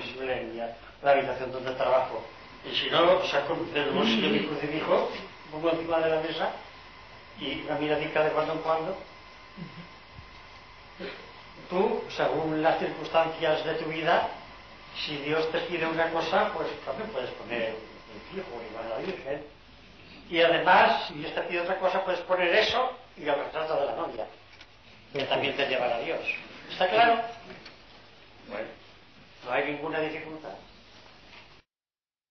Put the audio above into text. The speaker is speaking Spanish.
posible en la habitación donde trabajo. Y si no, saco del bolsillo mi crucifijo, pongo encima de la mesa y la miradica de cuando en cuando. Tú, según las circunstancias de tu vida, si Dios te pide una cosa, pues también puedes poner un hijo igual a la Virgen. Y además, si Dios te pide otra cosa, puedes poner eso y el retrato de la novia, que también te llevará a Dios. ¿Está claro? Bueno, no hay ninguna dificultad.